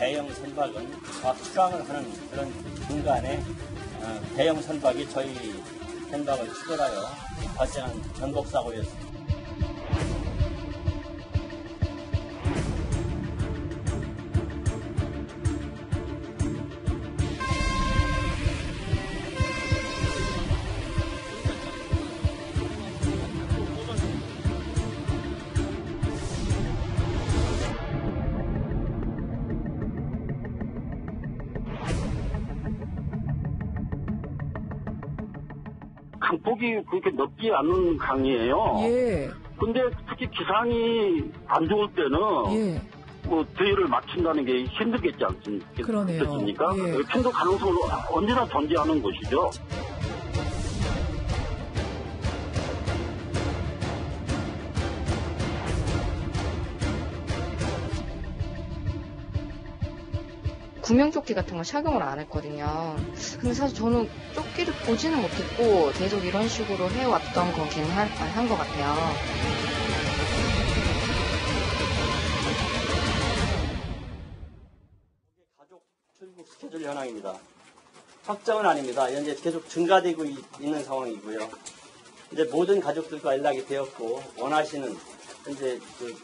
대형 선박은 수강을 하는 그런 중간에 대형 선박이 저희 선박을 추돌하여 발생한 전복사고였습니다. 강폭이 그렇게 넓지 않은 강이에요. 예. 근데 특히 기상이 안 좋을 때는 예. 뭐 대회를 마친다는 게 힘들겠지 않습니까? 그러네요. 예. 충돌 가능성을 언제나 존재하는 것이죠. 구명조끼 같은 걸 착용을 안 했거든요. 근데 사실 저는 조끼를 보지는 못했고 계속 이런 식으로 해왔던 거긴 한 것 같아요. 가족 출국 스케줄 현황입니다. 확정은 아닙니다. 현재 계속 증가되고 있는 상황이고요. 이제 모든 가족들과 연락이 되었고 원하시는 현재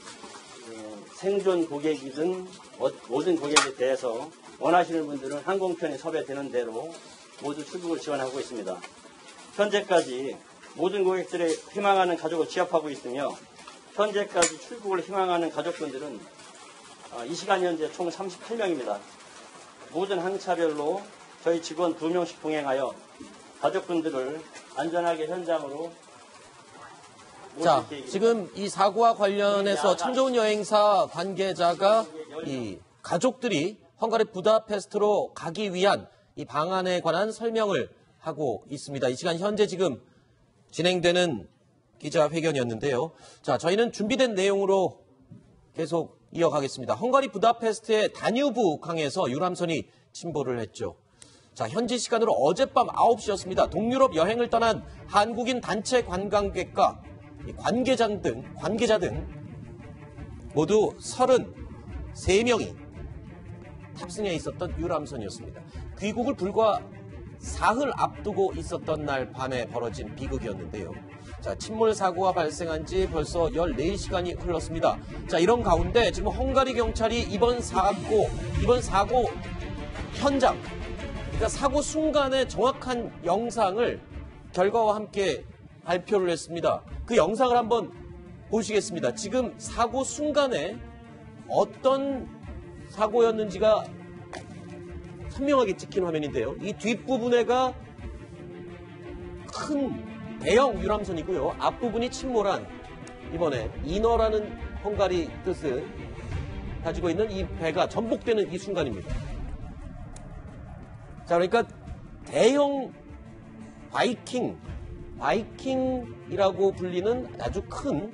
생존 고객이든 모든 고객에 대해서 원하시는 분들은 항공편이 섭외되는 대로 모두 출국을 지원하고 있습니다. 현재까지 모든 고객들의 희망하는 가족을 취합하고 있으며 현재까지 출국을 희망하는 가족분들은 이 시간 현재 총 38명입니다. 모든 항차별로 저희 직원 2명씩 동행하여 가족분들을 안전하게 현장으로 자, 지금 이 사고와 관련해서 참 좋은 여행사 관계자가 이 가족들이 헝가리 부다페스트로 가기 위한 이 방안에 관한 설명을 하고 있습니다. 이 시간 현재 지금 진행되는 기자회견이었는데요. 자, 저희는 준비된 내용으로 계속 이어가겠습니다. 헝가리 부다페스트의 다뉴브 강에서 유람선이 침몰을 했죠. 자, 현지 시간으로 어젯밤 9시였습니다. 동유럽 여행을 떠난 한국인 단체 관광객과 관계자 등 모두 33명이 탑승해 있었던 유람선이었습니다. 귀국을 불과 사흘 앞두고 있었던 날 밤에 벌어진 비극이었는데요. 자, 침몰 사고가 발생한 지 벌써 14시간이 흘렀습니다. 자, 이런 가운데 지금 헝가리 경찰이 이번 사고 현장, 그러니까 사고 순간의 정확한 영상을 결과와 함께 발표를 했습니다. 그 영상을 한번 보시겠습니다. 지금 사고 순간에 어떤 사고였는지가 선명하게 찍힌 화면인데요. 이 뒷부분에가 큰 대형 유람선이고요. 앞부분이 침몰한 이번에 이너라는 헝가리 뜻을 가지고 있는 이 배가 전복되는 이 순간입니다. 자, 그러니까 대형 바이킹이라고 불리는 아주 큰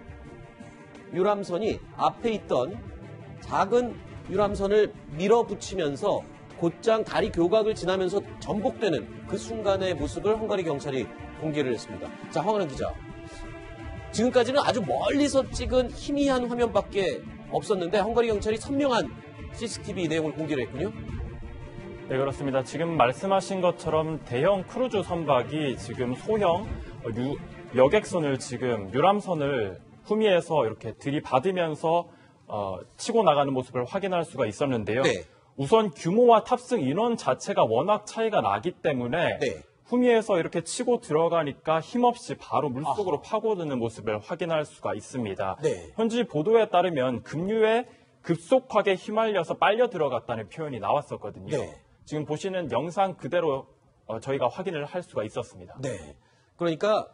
유람선이 앞에 있던 작은 유람선을 밀어붙이면서 곧장 다리 교각을 지나면서 전복되는 그 순간의 모습을 헝가리 경찰이 공개를 했습니다. 자, 황은환 기자. 지금까지는 아주 멀리서 찍은 희미한 화면밖에 없었는데 헝가리 경찰이 선명한 CCTV 내용을 공개를 했군요. 네, 그렇습니다. 지금 말씀하신 것처럼 대형 크루즈 선박이 지금 소형 여객선을 지금 유람선을 후미에서 이렇게 들이받으면서 치고 나가는 모습을 확인할 수가 있었는데요. 네. 우선 규모와 탑승 인원 자체가 워낙 차이가 나기 때문에 네. 후미에서 이렇게 치고 들어가니까 힘없이 바로 물속으로 파고드는 모습을 확인할 수가 있습니다. 네. 현지 보도에 따르면 급류에 급속하게 휘말려서 빨려 들어갔다는 표현이 나왔었거든요. 네. 지금 보시는 영상 그대로 저희가 확인을 할 수가 있었습니다. 네. 그러니까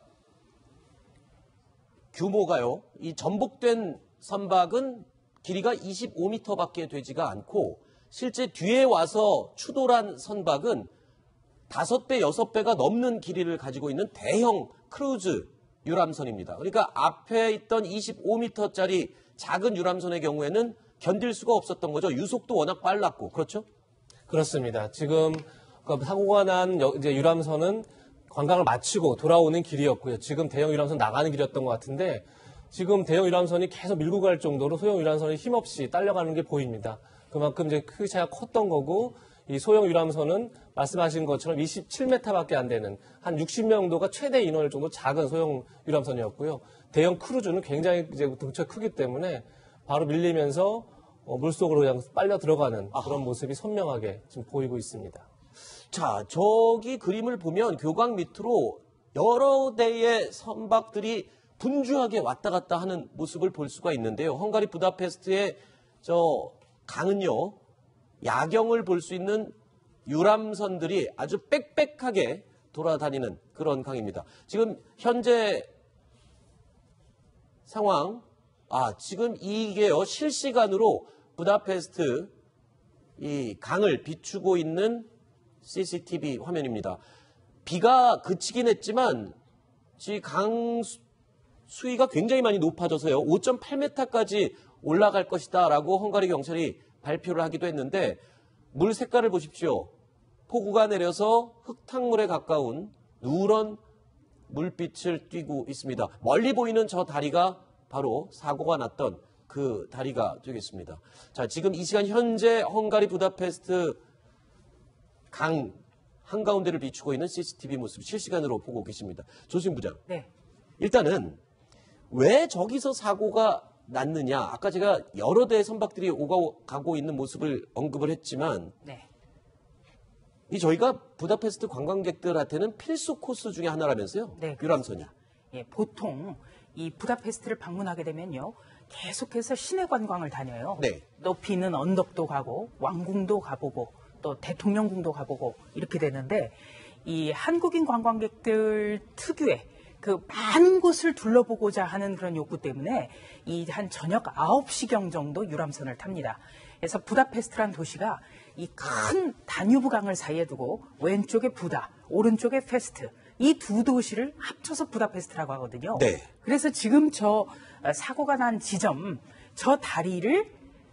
규모가요. 이 전복된 선박은 길이가 25m밖에 되지가 않고 실제 뒤에 와서 추돌한 선박은 5배, 6배가 넘는 길이를 가지고 있는 대형 크루즈 유람선입니다. 그러니까 앞에 있던 25m짜리 작은 유람선의 경우에는 견딜 수가 없었던 거죠. 유속도 워낙 빨랐고. 그렇죠? 그렇습니다. 지금 사고가 난 이제 유람선은 관광을 마치고 돌아오는 길이었고요. 지금 대형 유람선 나가는 길이었던 것 같은데 지금 대형 유람선이 계속 밀고 갈 정도로 소형 유람선이 힘없이 딸려가는 게 보입니다. 그만큼 이제 크기 차이가 컸던 거고 이 소형 유람선은 말씀하신 것처럼 27m밖에 안 되는 한 60명 정도가 최대 인원일 정도 작은 소형 유람선이었고요. 대형 크루즈는 굉장히 이제 등치가 크기 때문에 바로 밀리면서 물속으로 그냥 빨려 들어가는 그런 모습이 선명하게 지금 보이고 있습니다. 자, 저기 그림을 보면 교각 밑으로 여러 대의 선박들이 분주하게 왔다 갔다 하는 모습을 볼 수가 있는데요. 헝가리 부다페스트의 저 강은요, 야경을 볼 수 있는 유람선들이 아주 빽빽하게 돌아다니는 그런 강입니다. 지금 현재 상황, 지금 이게요, 실시간으로 부다페스트 이 강을 비추고 있는 CCTV 화면입니다. 비가 그치긴 했지만, 이 강 수위가 굉장히 많이 높아져서요, 5.8m까지 올라갈 것이다 라고 헝가리 경찰이 발표를 하기도 했는데, 물 색깔을 보십시오. 폭우가 내려서 흙탕물에 가까운 누런 물빛을 띠고 있습니다. 멀리 보이는 저 다리가 바로 사고가 났던 그 다리가 되겠습니다. 자, 지금 이 시간 현재 헝가리 부다페스트 강 한가운데를 비추고 있는 CCTV 모습 실시간으로 보고 계십니다. 조수진 부장. 네. 일단은 왜 저기서 사고가 났느냐. 아까 제가 여러 대의 선박들이 오고 가고 있는 모습을 언급을 했지만 네. 이 저희가 부다페스트 관광객들한테는 필수 코스 중에 하나라면서요. 네, 유람선이. 예, 보통 이 부다페스트를 방문하게 되면요. 계속해서 시내 관광을 다녀요. 네. 높이 있는 언덕도 가고 왕궁도 가보고 또 대통령궁도 가보고 이렇게 되는데 이 한국인 관광객들 특유의 그 많은 곳을 둘러보고자 하는 그런 욕구 때문에 이 한 저녁 9시경 정도 유람선을 탑니다. 그래서 부다페스트란 도시가 이 큰 다뉴브 강을 사이에 두고 왼쪽에 부다, 오른쪽에 페스트 이 두 도시를 합쳐서 부다페스트라고 하거든요. 네. 그래서 지금 저 사고가 난 지점, 저 다리를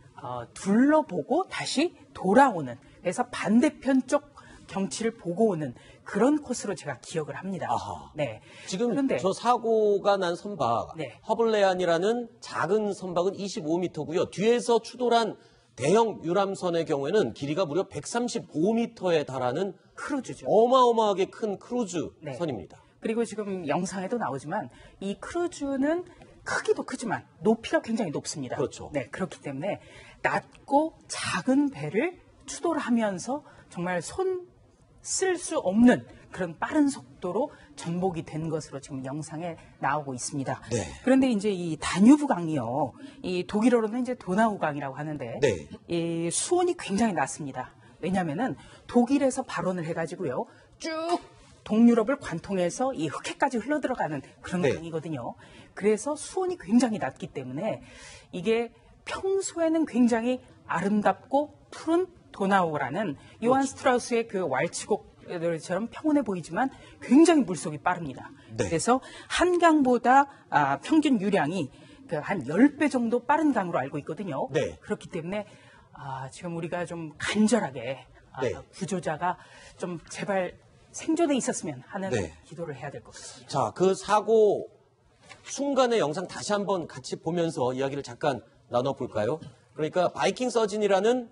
둘러보고 다시 돌아오는, 그래서 반대편 쪽 경치를 보고 오는 그런 코스로 제가 기억을 합니다. 아하. 네. 지금 그런데 저 사고가 난 선박 네. 허블레안이라는 작은 선박은 25m고요. 뒤에서 추돌한 대형 유람선의 경우에는 길이가 무려 135m에 달하는 크루즈죠. 어마어마하게 큰 크루즈 네. 선입니다. 그리고 지금 영상에도 나오지만 이 크루즈는 크기도 크지만 높이가 굉장히 높습니다. 그렇죠. 네, 그렇기 때문에 낮고 작은 배를 추돌하면서 정말 손 쓸 수 없는 그런 빠른 속도로 전복이 된 것으로 지금 영상에 나오고 있습니다. 네. 그런데 이제 이 다뉴브 강이요, 이 독일어로는 이제 도나우 강이라고 하는데 네. 이 수온이 굉장히 낮습니다. 왜냐하면은 독일에서 발원을 해가지고요 쭉 동유럽을 관통해서 이 흑해까지 흘러들어가는 그런 네. 강이거든요. 그래서 수온이 굉장히 낮기 때문에 이게 평소에는 굉장히 아름답고 푸른 도나우라는 요한 스트라우스의 그 왈츠곡처럼 평온해 보이지만 굉장히 물속이 빠릅니다. 네. 그래서 한강보다 평균 유량이 그 한 10배 정도 빠른 강으로 알고 있거든요. 네. 그렇기 때문에 지금 우리가 좀 간절하게 네. 구조자가 좀 제발 생존해 있었으면 하는 네. 기도를 해야 될 것 같습니다. 자, 그 사고 순간의 영상 다시 한번 같이 보면서 이야기를 잠깐 나눠볼까요? 그러니까 바이킹 서진이라는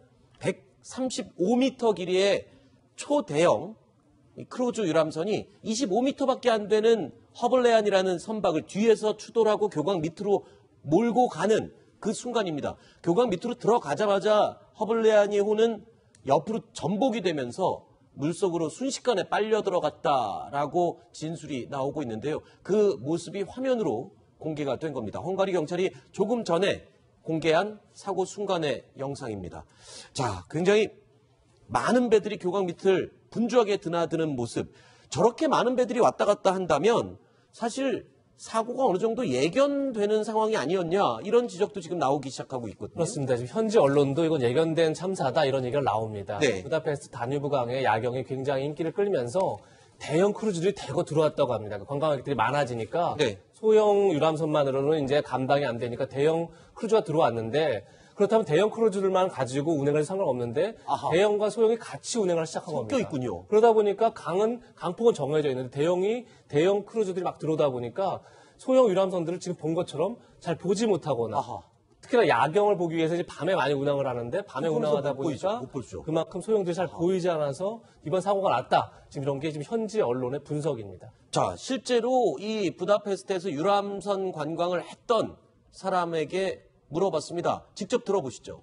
135m 길이의 초대형 크루즈 유람선이 25m밖에 안 되는 허블레안이라는 선박을 뒤에서 추돌하고 교각 밑으로 몰고 가는 그 순간입니다. 교각 밑으로 들어가자마자 허블레안의 호는 옆으로 전복이 되면서 물속으로 순식간에 빨려 들어갔다라고 진술이 나오고 있는데요. 그 모습이 화면으로 공개가 된 겁니다. 헝가리 경찰이 조금 전에 공개한 사고 순간의 영상입니다. 자, 굉장히 많은 배들이 교각 밑을 분주하게 드나드는 모습. 저렇게 많은 배들이 왔다 갔다 한다면 사실 사고가 어느 정도 예견되는 상황이 아니었냐, 이런 지적도 지금 나오기 시작하고 있거든요. 그렇습니다. 지금 현지 언론도 이건 예견된 참사다 이런 얘기가 나옵니다. 네. 부다페스트 다뉴브 강의 야경이 굉장히 인기를 끌면서 대형 크루즈들이 대거 들어왔다고 합니다. 관광객들이 많아지니까 네. 소형 유람선만으로는 이제 감당이 안 되니까 대형 크루즈가 들어왔는데, 그렇다면 대형 크루즈들만 가지고 운행을 해도 상관없는데 아하. 대형과 소형이 같이 운행을 시작한 겁니다. 섞여 있군요. 그러다 보니까 강폭은 정해져 있는데 대형 크루즈들이 막 들어오다 보니까 소형 유람선들을 지금 본 것처럼 잘 보지 못하거나 아하. 특히나 야경을 보기 위해서 이제 밤에 많이 운항을 하는데 밤에 운항하다 보니까 못 보죠. 그만큼 소형들이 잘 보이지 않아서 이번 사고가 났다. 지금 이런 게 지금 현지 언론의 분석입니다. 자, 실제로 이 부다페스트에서 유람선 관광을 했던 사람에게 물어봤습니다. 직접 들어보시죠.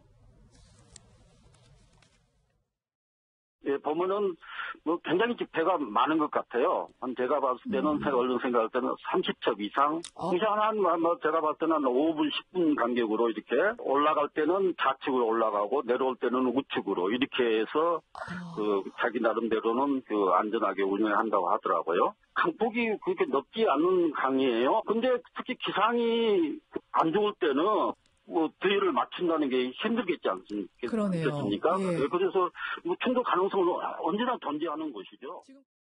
예, 보면은 뭐 굉장히 배가 많은 것 같아요. 제가 봤을 때는 얼른 생각할 때는 30척 이상. 한 제가 봤을 때는 한 5분, 10분 간격으로 이렇게 올라갈 때는 좌측으로 올라가고 내려올 때는 우측으로 이렇게 해서 그 자기 나름대로는 그 안전하게 운영한다고 하더라고요. 강폭이 그렇게 넓지 않은 강이에요. 근데 특히 기상이 안 좋을 때는 뭐 대회를 맞춘다는 게 힘들겠지 않습니까? 그러네요. 예. 그래서 뭐 충돌 가능성을 언제나 존재하는 것이죠.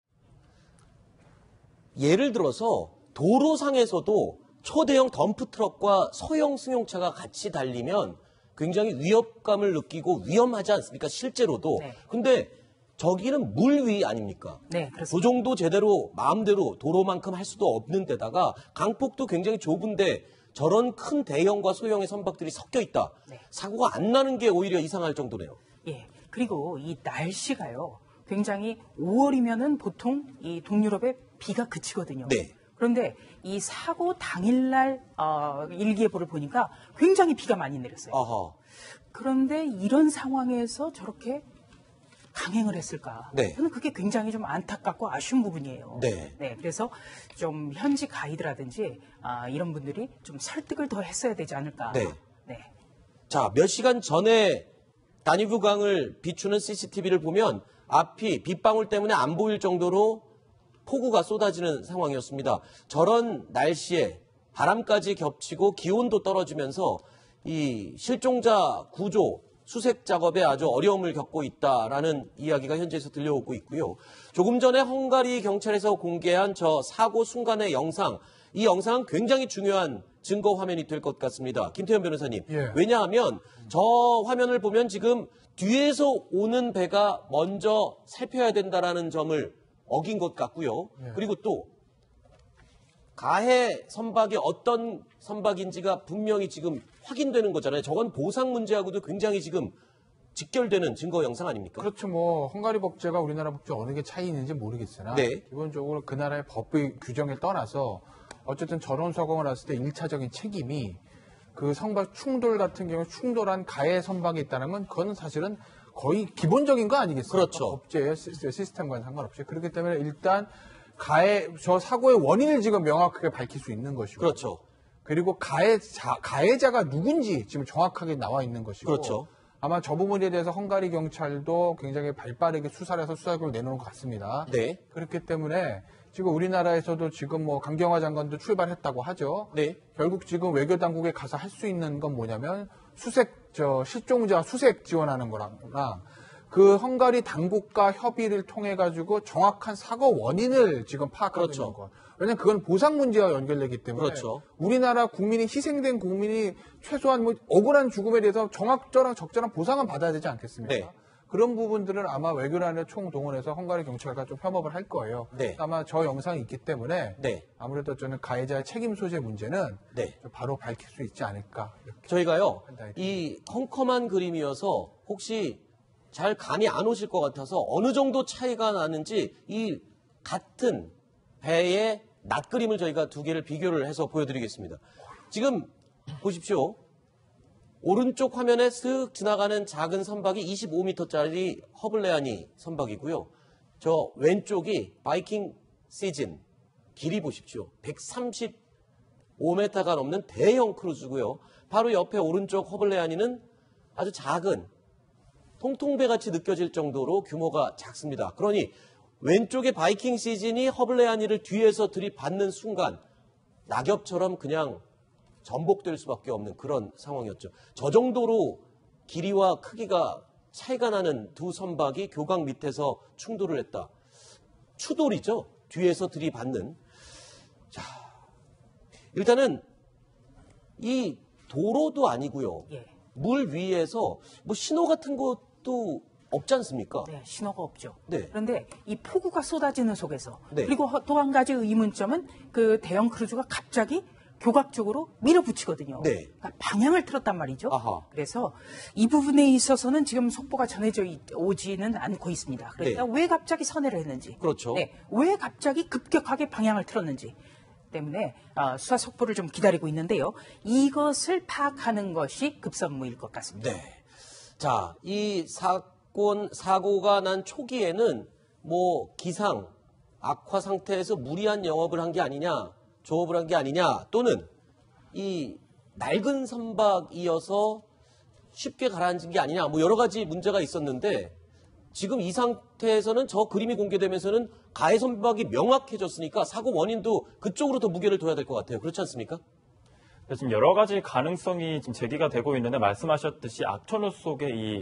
예를 들어서 도로상에서도 초대형 덤프트럭과 소형 승용차가 같이 달리면 굉장히 위협감을 느끼고 위험하지 않습니까? 실제로도. 네. 근데 저기는 물 위 아닙니까? 네, 그 그렇습니다. 정도 제대로 마음대로 도로만큼 할 수도 없는 데다가 강폭도 굉장히 좁은데 저런 큰 대형과 소형의 선박들이 섞여 있다. 네. 사고가 안 나는 게 오히려 이상할 정도네요. 예. 그리고 이 날씨가요. 굉장히 5월이면은 보통 이 동유럽에 비가 그치거든요. 네. 그런데 이 사고 당일날 일기예보를 보니까 굉장히 비가 많이 내렸어요. 아하. 그런데 이런 상황에서 저렇게 강행을 했을까? 네. 저는 그게 굉장히 좀 안타깝고 아쉬운 부분이에요. 네. 그래서 좀 현지 가이드라든지 이런 분들이 좀 설득을 더 했어야 되지 않을까? 네. 네. 자, 몇 시간 전에 다뉴브강을 비추는 CCTV를 보면 앞이 빗방울 때문에 안 보일 정도로 폭우가 쏟아지는 상황이었습니다. 저런 날씨에 바람까지 겹치고 기온도 떨어지면서 이 실종자 구조, 수색 작업에 아주 어려움을 겪고 있다라는 이야기가 현지에서 들려오고 있고요. 조금 전에 헝가리 경찰에서 공개한 저 사고 순간의 영상, 이 영상은 굉장히 중요한 증거 화면이 될 것 같습니다. 김태현 변호사님. 예. 왜냐하면 저 화면을 보면 지금 뒤에서 오는 배가 먼저 살펴야 된다라는 점을 어긴 것 같고요. 예. 그리고 또 가해 선박이 어떤 선박인지가 분명히 지금 확인되는 거잖아요. 저건 보상 문제하고도 굉장히 지금 직결되는 증거 영상 아닙니까? 그렇죠. 뭐 헝가리 법제가 우리나라 법제 어느 게 차이 있는지 모르겠으나 네. 기본적으로 그 나라의 법의 규정을 떠나서 어쨌든 저런 사고가 났을 때 1차적인 책임이 그 선박 충돌 같은 경우 충돌한 가해 선박이 있다는 건 그건 사실은 거의 기본적인 거 아니겠습니까? 그렇죠. 법제의 시스템과는 상관없이. 그렇기 때문에 일단 저 사고의 원인을 지금 명확하게 밝힐 수 있는 것이고. 그렇죠. 그리고 가해자가 누군지 지금 정확하게 나와 있는 것이고. 그렇죠. 아마 저 부분에 대해서 헝가리 경찰도 굉장히 발빠르게 수사를 해서 수사결을 내놓은 것 같습니다. 네. 그렇기 때문에 지금 우리나라에서도 지금 뭐 강경화 장관도 출발했다고 하죠. 네. 결국 지금 외교 당국에 가서 할 수 있는 건 뭐냐면 실종자 수색 지원하는 거랑 그 헝가리 당국과 협의를 통해 가지고 정확한 사고 원인을 지금 파악하는 그렇죠. 것. 왜냐하면 그건 보상 문제와 연결되기 때문에 그렇죠. 우리나라 국민이 희생된 국민이 최소한 뭐 억울한 죽음에 대해서 적절한 보상은 받아야 되지 않겠습니까? 네. 그런 부분들은 아마 외교란에 총동원해서 헝가리 경찰과 좀 협업을 할 거예요. 네. 아마 저 영상이 있기 때문에 네. 아무래도 저는 가해자의 책임 소재 문제는 네. 좀 바로 밝힐 수 있지 않을까. 이렇게. 저희가요, 판단이 이 컴컴한 그림이어서 혹시 잘 감이 안 오실 것 같아서 어느 정도 차이가 나는지 이 같은 배의 낯그림을 저희가 두 개를 비교를 해서 보여드리겠습니다. 지금 보십시오. 오른쪽 화면에 쓱 지나가는 작은 선박이 25m짜리 허블레아니 선박이고요. 저 왼쪽이 바이킹 시즌, 길이 보십시오. 135m가 넘는 대형 크루즈고요. 바로 옆에 오른쪽 허블레아니는 아주 작은 통통배같이 느껴질 정도로 규모가 작습니다. 그러니 왼쪽의 바이킹 시즌이 허블레아니를 뒤에서 들이받는 순간 낙엽처럼 그냥 전복될 수밖에 없는 그런 상황이었죠. 저 정도로 길이와 크기가 차이가 나는 두 선박이 교각 밑에서 충돌을 했다. 추돌이죠. 뒤에서 들이받는. 자, 일단은 이 도로도 아니고요. 예. 물 위에서 뭐 신호 같은 것도 없지 않습니까? 네, 신호가 없죠. 네. 그런데 이 폭우가 쏟아지는 속에서 네. 그리고 또 한 가지 의문점은 그 대형 크루즈가 갑자기 교각적으로 밀어붙이거든요. 네. 그러니까 방향을 틀었단 말이죠. 아하. 그래서 이 부분에 있어서는 지금 속보가 전해져 오지는 않고 있습니다. 그러니까 네. 왜 갑자기 선회를 했는지, 그렇죠. 네, 왜 갑자기 급격하게 방향을 틀었는지 때문에 수사 속보를 좀 기다리고 있는데요. 이것을 파악하는 것이 급선무일 것 같습니다. 네. 자, 이 사고가 난 초기에는 뭐 기상, 악화 상태에서 무리한 영업을 한 게 아니냐, 조업을 한 게 아니냐, 또는 이 낡은 선박이어서 쉽게 가라앉은 게 아니냐, 뭐 여러 가지 문제가 있었는데 지금 이 상태에서는 저 그림이 공개되면서는 가해 선박이 명확해졌으니까 사고 원인도 그쪽으로 더 무게를 둬야 될 것 같아요. 그렇지 않습니까? 지금 여러 가지 가능성이 지금 제기가 되고 있는데 말씀하셨듯이 악천후 속에 이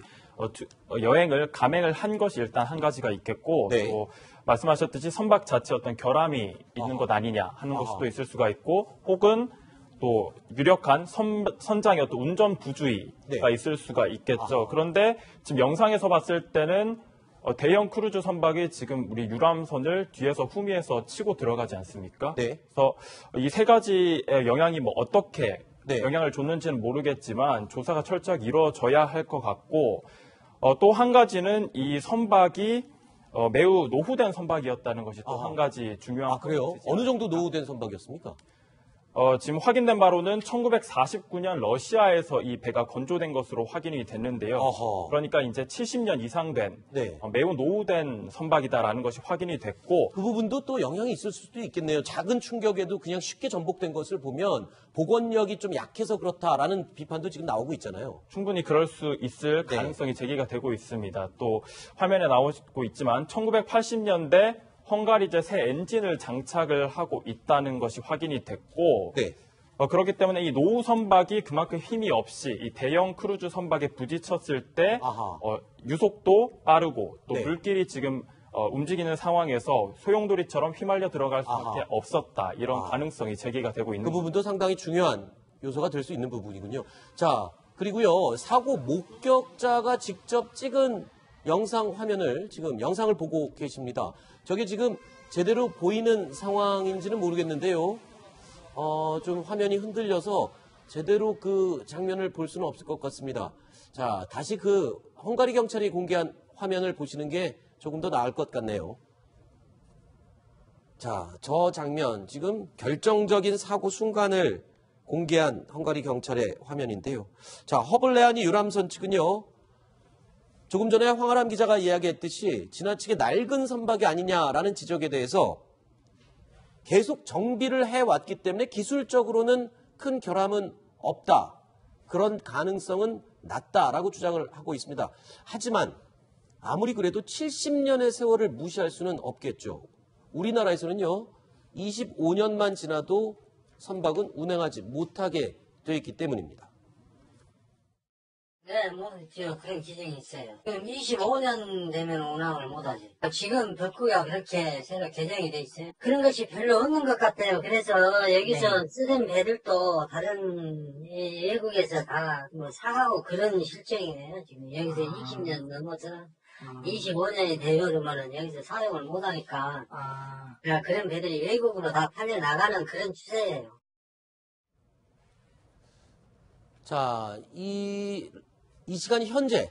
여행을 감행을 한 것이 일단 한 가지가 있겠고 네. 또 말씀하셨듯이 선박 자체 어떤 결함이 있는 것 아니냐 하는 것이 또 있을 수가 있고 혹은 또 유력한 선장의 어떤 운전 부주의가 네. 있을 수가 있겠죠. 그런데 지금 영상에서 봤을 때는 대형 크루즈 선박이 지금 우리 유람선을 뒤에서 후미에서 치고 들어가지 않습니까? 네. 그래서 이 세 가지의 영향이 뭐 어떻게 네. 영향을 줬는지는 모르겠지만 조사가 철저하게 이루어져야 할 것 같고 또 한 가지는 이 선박이 매우 노후된 선박이었다는 것이 또 한 가지 중요한 아, 그래요? 포인트죠. 어느 정도 노후된 선박이었습니까? 지금 확인된 바로는 1949년 러시아에서 이 배가 건조된 것으로 확인이 됐는데요. 어허. 그러니까 이제 70년 이상 된 네. 매우 노후된 선박이다라는 것이 확인이 됐고 그 부분도 또 영향이 있을 수도 있겠네요. 작은 충격에도 그냥 쉽게 전복된 것을 보면 복원력이 좀 약해서 그렇다라는 비판도 지금 나오고 있잖아요. 충분히 그럴 수 있을 네. 가능성이 제기가 되고 있습니다. 또 화면에 나오고 있지만 1980년대 헝가리제 새 엔진을 장착을 하고 있다는 것이 확인이 됐고 네. 그렇기 때문에 이 노후 선박이 그만큼 힘이 없이 이 대형 크루즈 선박에 부딪혔을 때 아하. 유속도 빠르고 또 네. 물길이 지금 움직이는 상황에서 소용돌이처럼 휘말려 들어갈 수밖에 아하. 없었다. 이런 가능성이 제기가 되고 있는 그 부분도 상당히 중요한 요소가 될 수 있는 부분이군요. 자, 그리고요. 사고 목격자가 직접 찍은 영상 화면을 지금 영상을 보고 계십니다. 저게 지금 제대로 보이는 상황인지는 모르겠는데요. 좀 화면이 흔들려서 제대로 그 장면을 볼 수는 없을 것 같습니다. 자, 다시 그 헝가리 경찰이 공개한 화면을 보시는 게 조금 더 나을 것 같네요. 자, 저 장면 지금 결정적인 사고 순간을 공개한 헝가리 경찰의 화면인데요. 자, 허블레아니 유람선 측은요. 조금 전에 황아람 기자가 이야기했듯이 지나치게 낡은 선박이 아니냐라는 지적에 대해서 계속 정비를 해왔기 때문에 기술적으로는 큰 결함은 없다. 그런 가능성은 낮다라고 주장을 하고 있습니다. 하지만 아무리 그래도 70년의 세월을 무시할 수는 없겠죠. 우리나라에서는요. 25년만 지나도 선박은 운행하지 못하게 되어 있기 때문입니다. 네, 그런 기준이 있어요. 그럼 25년 되면 운항을 못하지. 지금 벽구가 그렇게 새로 개정이 돼 있어요. 그런 것이 별로 없는 것 같아요. 그래서 여기서 쓰던 배들도 다른 외국에서 다 뭐 사가고 그런 실정이네요. 지금 여기서 20년 넘어서 25년이 되어버리면은 여기서 사용을 못하니까 그런 배들이 외국으로 다 팔려나가는 그런 추세예요. 자, 이 시간이 현재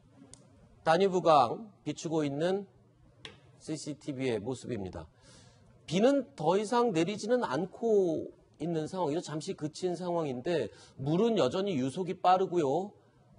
다뉴브강 비추고 있는 CCTV의 모습입니다. 비는 더 이상 내리지는 않고 있는 상황이죠. 잠시 그친 상황인데 물은 여전히 유속이 빠르고요.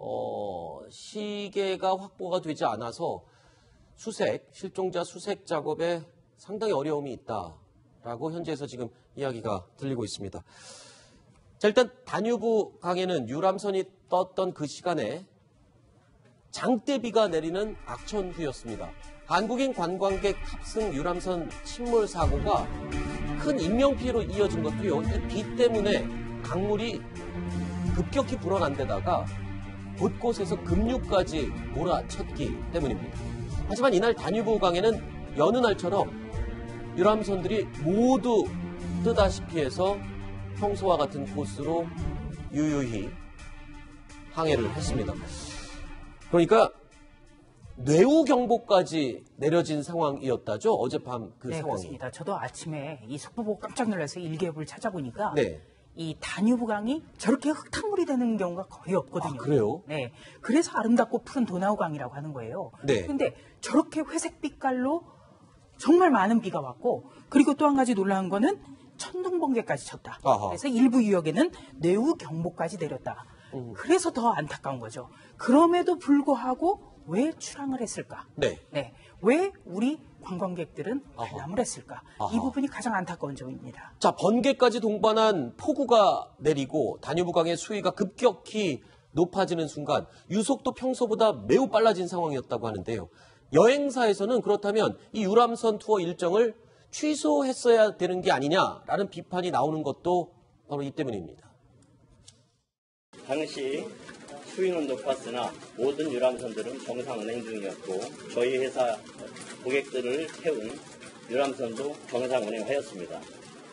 시계가 확보가 되지 않아서 실종자 수색 작업에 상당히 어려움이 있다라고 현지에서 지금 이야기가 들리고 있습니다. 자, 일단 다뉴브 강에는 유람선이 떴던 그 시간에 장대비가 내리는 악천후였습니다. 한국인 관광객 탑승 유람선 침몰 사고가 큰 인명피해로 이어진 것도요. 이 비 때문에 강물이 급격히 불어난 데다가 곳곳에서 급류까지 몰아쳤기 때문입니다. 하지만 이날 다뉴브 강에는 여느 날처럼 유람선들이 모두 뜨다시피 해서 평소와 같은 코스로 유유히 항해를 했습니다. 그러니까 뇌우 경보까지 내려진 상황이었다죠? 어젯밤 그 네, 상황이. 그렇습니다. 저도 아침에 이 속보 보고 깜짝 놀라서 일기예보를 찾아보니까 네. 이 다뉴브강이 저렇게 흙탕물이 되는 경우가 거의 없거든요. 아, 그래요? 네. 그래서 아름답고 푸른 도나우강이라고 하는 거예요. 네. 근데 저렇게 회색 빛깔로 정말 많은 비가 왔고, 그리고 또 한 가지 놀라운 거는 천둥번개까지 쳤다. 아하. 그래서 일부 유역에는 뇌우 경보까지 내렸다. 그래서 더 안타까운 거죠. 그럼에도 불구하고 왜 출항을 했을까? 네. 네. 왜 우리 관광객들은 관람을 했을까? 아하. 이 부분이 가장 안타까운 점입니다. 자, 번개까지 동반한 폭우가 내리고 다뉴브강의 수위가 급격히 높아지는 순간 유속도 평소보다 매우 빨라진 상황이었다고 하는데요. 여행사에서는 그렇다면 이 유람선 투어 일정을 취소했어야 되는 게 아니냐라는 비판이 나오는 것도 바로 이 때문입니다. 당시 수위는 높았으나 모든 유람선들은 정상 운행 중이었고 저희 회사 고객들을 태운 유람선도 정상 운행하였습니다.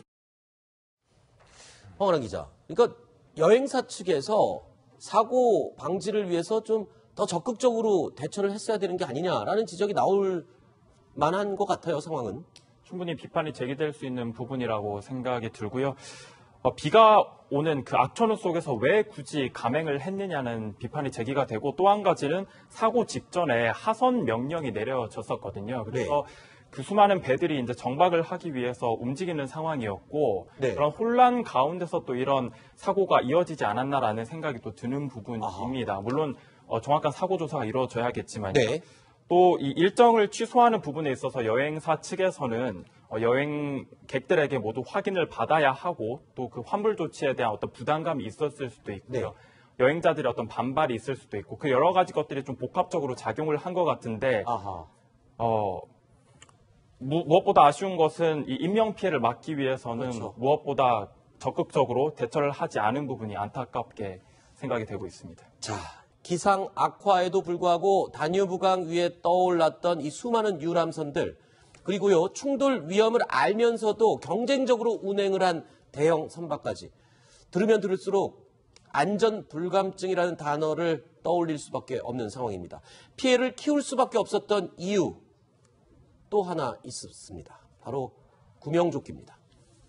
황원환 기자, 그러니까 여행사 측에서 사고 방지를 위해서 좀 더 적극적으로 대처를 했어야 되는 게 아니냐라는 지적이 나올 만한 것 같아요, 상황은. 충분히 비판이 제기될 수 있는 부분이라고 생각이 들고요. 비가 오는 그 악천후 속에서 왜 굳이 감행을 했느냐는 비판이 제기가 되고, 또 한 가지는 사고 직전에 하선 명령이 내려졌었거든요. 그래서 그 수많은 배들이 이제 정박을 하기 위해서 움직이는 상황이었고, 네. 그런 혼란 가운데서 또 이런 사고가 이어지지 않았나라는 생각이 또 드는 부분입니다. 물론 정확한 사고 조사가 이루어져야겠지만요. 네. 또 이 일정을 취소하는 부분에 있어서 여행사 측에서는 여행객들에게 모두 확인을 받아야 하고, 또 그 환불 조치에 대한 어떤 부담감이 있었을 수도 있고요. 여행자들의 어떤 반발이 있을 수도 있고, 그 여러 가지 것들이 좀 복합적으로 작용을 한 것 같은데, 무엇보다 아쉬운 것은 이 인명 피해를 막기 위해서는 그렇죠. 무엇보다 적극적으로 대처를 하지 않은 부분이 안타깝게 생각이 되고 있습니다. 자, 기상 악화에도 불구하고 다뉴브강 위에 떠올랐던 이 수많은 유람선들, 그리고요 충돌 위험을 알면서도 경쟁적으로 운행을 한 대형 선박까지, 들으면 들을수록 안전 불감증이라는 단어를 떠올릴 수밖에 없는 상황입니다. 피해를 키울 수밖에 없었던 이유 또 하나 있었습니다. 바로 구명조끼입니다.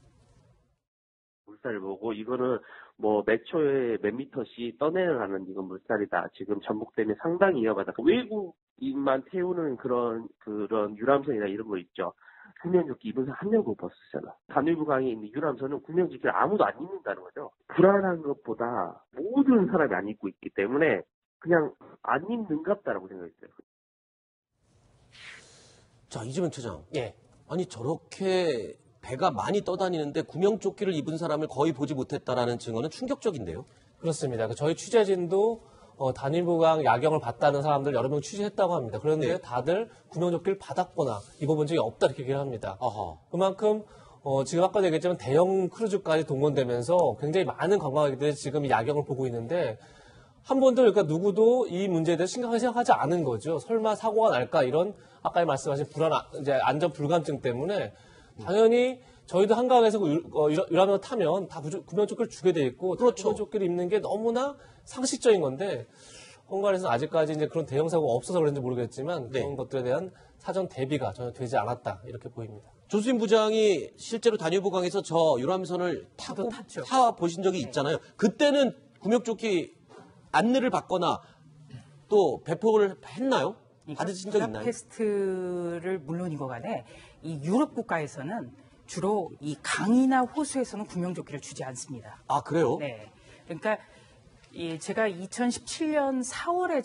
물살을 보고 이거는 뭐 몇 초에 몇 미터씩 떠내려가는 이건 물살이다. 지금 전북 때문에 상당히 위험하다. 외국인만 태우는 그런 유람선이나 이런 거 있죠. 구명조끼 입은 사람 한 명도 못 봤었잖아. 다뉴브강에 있는 유람선은 구명조끼를 아무도 안 입는다는 거죠. 불안한 것보다 모든 사람이 안 입고 있기 때문에 그냥 안 입는갑다라고 생각했어요. 자, 이재명 차장. 예. 아니 저렇게 배가 많이 떠다니는데 구명조끼를 입은 사람을 거의 보지 못했다라는 증언은 충격적인데요. 그렇습니다. 저희 취재진도 다뉴브강 야경을 봤다는 사람들 여러 명 취재했다고 합니다. 그런데 네. 다들 구명조끼를 받았거나 입어본 적이 없다 이렇게 얘기를 합니다. 아하. 그만큼 지금 아까도 얘기했지만 대형 크루즈까지 동원되면서 굉장히 많은 관광객들이 지금 이 야경을 보고 있는데 한 번도 그러니까 누구도 이 문제에 대해서 심각하게 생각하지 않은 거죠. 설마 사고가 날까 이런 아까 말씀하신 이제 안전 불감증 때문에 당연히 저희도 한강에서 유람선 타면 다 구명조끼를 주게 돼 있고 그렇죠. 구명조끼를 입는 게 너무나 상식적인 건데 헝가리에서는 아직까지 이제 그런 대형 사고가 없어서 그런지 모르겠지만 네. 그런 것들에 대한 사전 대비가 전혀 되지 않았다 이렇게 보입니다. 조수진 부장이 실제로 다뉴브강에서 저 유람선을 탔죠. 타 보신 적이 있잖아요. 그때는 구명조끼 안내를 받거나 또 배포를 했나요? 받으신 적 있나요? 부다페스트를 물론이고 간에 이 유럽 국가에서는 주로 이 강이나 호수에서는 구명조끼를 주지 않습니다. 아, 그래요? 네. 그러니까 제가 2017년 4월에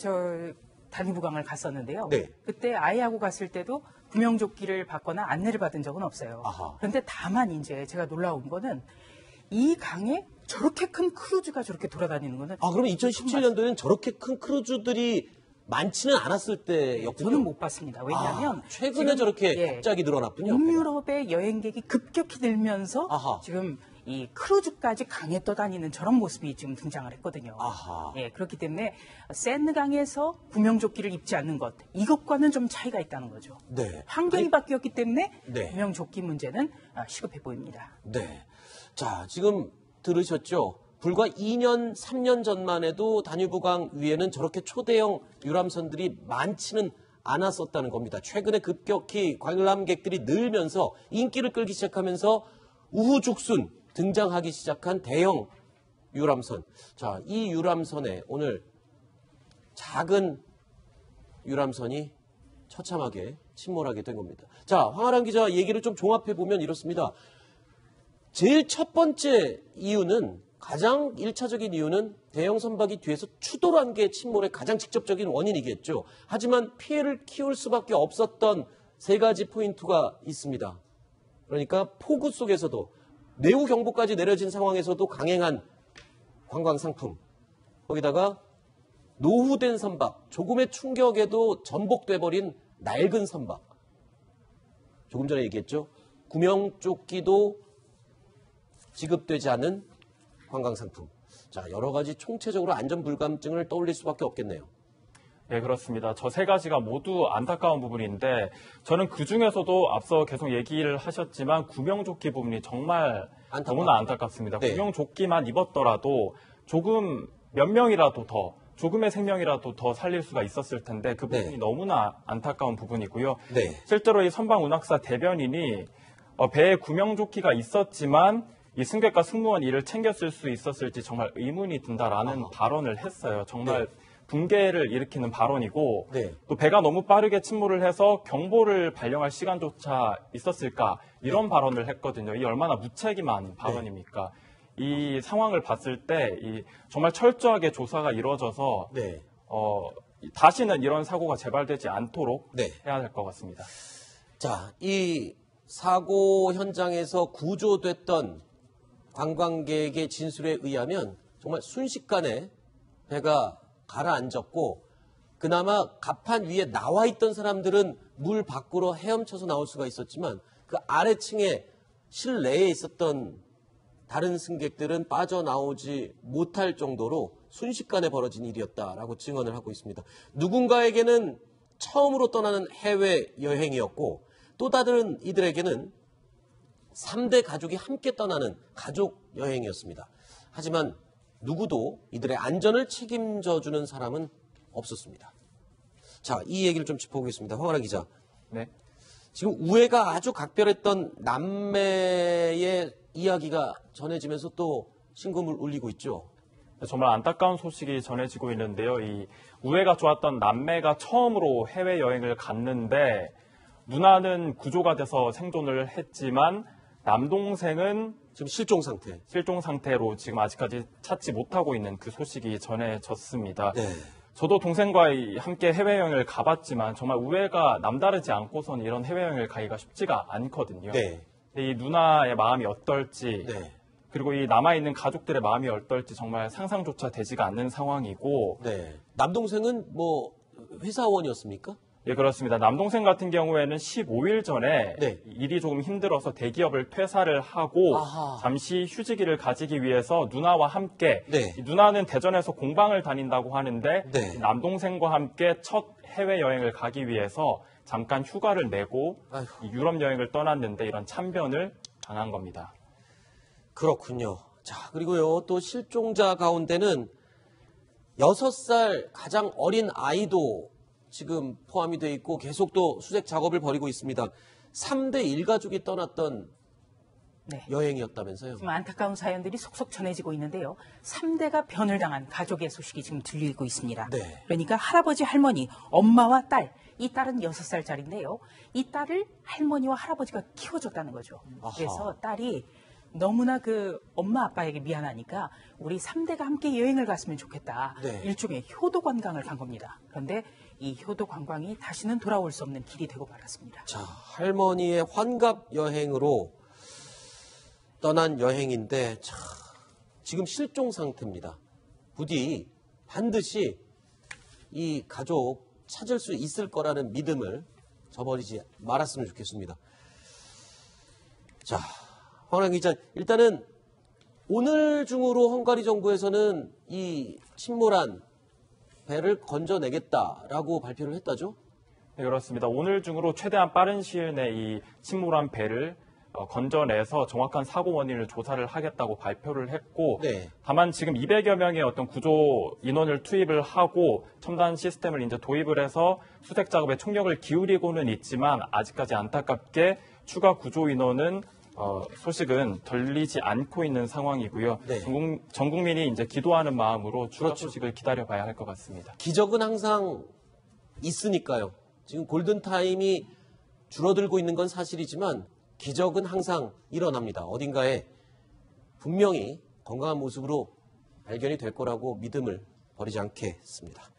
다뉴브강을 갔었는데요. 네. 그때 아이하고 갔을 때도 구명조끼를 받거나 안내를 받은 적은 없어요. 아하. 그런데 다만 이제 제가 놀라운 거는 이 강에 저렇게 큰 크루즈가 저렇게 돌아다니는 거는 아, 그러면 2017년도에는 저렇게 큰 크루즈들이 많지는 않았을 때였군요. 저는 못 봤습니다. 왜냐하면 최근에 지금, 저렇게 갑자기 늘어났군요. 동유럽의 여행객이 급격히 늘면서 아하. 지금 이 크루즈까지 강에 떠다니는 저런 모습이 지금 등장을 했거든요. 아하. 예, 그렇기 때문에 세느강에서 구명조끼를 입지 않는 것 이것과는 좀 차이가 있다는 거죠. 네. 환경이 바뀌었기 때문에 네. 구명조끼 문제는 시급해 보입니다. 네. 자, 지금 들으셨죠? 불과 2년, 3년 전만 해도 다뉴브강 위에는 저렇게 초대형 유람선들이 많지는 않았었다는 겁니다. 최근에 급격히 관람객들이 늘면서 인기를 끌기 시작하면서 우후죽순 등장하기 시작한 대형 유람선. 자, 이 유람선에 오늘 작은 유람선이 처참하게 침몰하게 된 겁니다. 자, 황아람 기자 얘기를 좀 종합해 보면 이렇습니다. 제일 첫 번째 이유는, 가장 1차적인 이유는 대형 선박이 뒤에서 추돌한 게 침몰의 가장 직접적인 원인이겠죠. 하지만 피해를 키울 수밖에 없었던 세 가지 포인트가 있습니다. 그러니까 폭우 속에서도, 뇌우 경보까지 내려진 상황에서도 강행한 관광 상품, 거기다가 노후된 선박, 조금의 충격에도 전복돼 버린 낡은 선박. 조금 전에 얘기했죠. 구명조끼도 지급되지 않은 관광 상품. 자, 여러 가지 총체적으로 안전 불감증을 떠올릴 수밖에 없겠네요. 네, 그렇습니다. 저 세 가지가 모두 안타까운 부분인데, 저는 그 중에서도 앞서 계속 얘기를 하셨지만 구명조끼 부분이 정말 너무나 안타깝습니다. 네. 구명조끼만 입었더라도 조금 몇 명이라도 더, 조금의 생명이라도 더 살릴 수가 있었을 텐데 그 부분이 네. 너무나 안타까운 부분이고요. 네. 실제로 이 선박운항사 대변인이 배에 구명조끼가 있었지만 이 승객과 승무원 이를 챙겼을 수 있었을지 정말 의문이 든다라는 발언을 했어요. 정말 붕괴를 일으키는 발언이고, 네. 또 배가 너무 빠르게 침몰을 해서 경보를 발령할 시간조차 있었을까, 이런 발언을 했거든요. 이 얼마나 무책임한 발언입니까? 이 상황을 봤을 때 정말 철저하게 조사가 이루어져서 네. 다시는 이런 사고가 재발되지 않도록 네. 해야 될 것 같습니다. 자, 이 사고 현장에서 구조됐던 관광객의 진술에 의하면 정말 순식간에 배가 가라앉았고, 그나마 갑판 위에 나와 있던 사람들은 물 밖으로 헤엄쳐서 나올 수가 있었지만 그 아래층에 실내에 있었던 다른 승객들은 빠져나오지 못할 정도로 순식간에 벌어진 일이었다라고 증언을 하고 있습니다. 누군가에게는 처음으로 떠나는 해외여행이었고, 또 다른 이들에게는 3대 가족이 함께 떠나는 가족 여행이었습니다. 하지만 누구도 이들의 안전을 책임져주는 사람은 없었습니다. 자, 이 얘기를 좀 짚어보겠습니다. 황아람 기자. 네. 지금 우애가 아주 각별했던 남매의 이야기가 전해지면서 또 신금을 울리고 있죠. 정말 안타까운 소식이 전해지고 있는데요. 이 우애가 좋았던 남매가 처음으로 해외여행을 갔는데, 누나는 구조가 돼서 생존을 했지만 남동생은 지금 실종 상태로 지금 아직까지 찾지 못하고 있는 그 소식이 전해졌습니다. 네. 저도 동생과 함께 해외여행을 가봤지만 정말 우애가 남다르지 않고선 이런 해외여행을 가기가 쉽지가 않거든요. 네. 이 누나의 마음이 어떨지, 네. 그리고 이 남아있는 가족들의 마음이 어떨지 정말 상상조차 되지가 않는 상황이고. 네. 남동생은 뭐 회사원이었습니까? 예, 그렇습니다. 남동생 같은 경우에는 15일 전에 네. 일이 조금 힘들어서 대기업을 퇴사를 하고 잠시 휴직일을 가지기 위해서 누나와 함께, 네. 누나는 대전에서 공방을 다닌다고 하는데 네. 남동생과 함께 첫 해외여행을 가기 위해서 잠깐 휴가를 내고 유럽 여행을 떠났는데 이런 참변을 당한 겁니다. 그렇군요. 자, 그리고요, 또 실종자 가운데는 6살 가장 어린 아이도 지금 포함이 되어 있고 계속 또 수색 작업을 벌이고 있습니다. 3대 1가족이 떠났던 네. 여행이었다면서요? 지금 안타까운 사연들이 속속 전해지고 있는데요. 3대가 변을 당한 가족의 소식이 지금 들리고 있습니다. 네. 그러니까 할아버지, 할머니, 엄마와 딸, 이 딸은 6살짜리인데요. 이 딸을 할머니와 할아버지가 키워줬다는 거죠. 그래서 딸이 너무나 그 엄마 아빠에게 미안하니까 우리 3대가 함께 여행을 갔으면 좋겠다. 네. 일종의 효도 관광을 간 겁니다. 그런데 이 효도 관광이 다시는 돌아올 수 없는 길이 되고 말았습니다. 자, 할머니의 환갑 여행으로 떠난 여행인데 지금 실종 상태입니다. 부디 반드시 이 가족 찾을 수 있을 거라는 믿음을 저버리지 말았으면 좋겠습니다. 자, 황아람 기자, 일단은 오늘 중으로 헝가리 정부에서는 이 침몰한 배를 건져내겠다라고 발표를 했다죠? 네, 그렇습니다. 오늘 중으로 최대한 빠른 시일 내에 이 침몰한 배를 건져내서 정확한 사고 원인을 조사를 하겠다고 발표를 했고, 네. 다만 지금 200여 명의 어떤 구조 인원을 투입을 하고 첨단 시스템을 이제 도입을 해서 수색 작업에 총력을 기울이고는 있지만 아직까지 안타깝게 추가 구조 인원은 소식은 들리지 않고 있는 상황이고요. 네. 전 국민이 이제 기도하는 마음으로 추가 그렇죠. 소식을 기다려봐야 할 것 같습니다. 기적은 항상 있으니까요. 지금 골든타임이 줄어들고 있는 건 사실이지만 기적은 항상 일어납니다. 어딘가에 분명히 건강한 모습으로 발견이 될 거라고 믿음을 버리지 않겠습니다.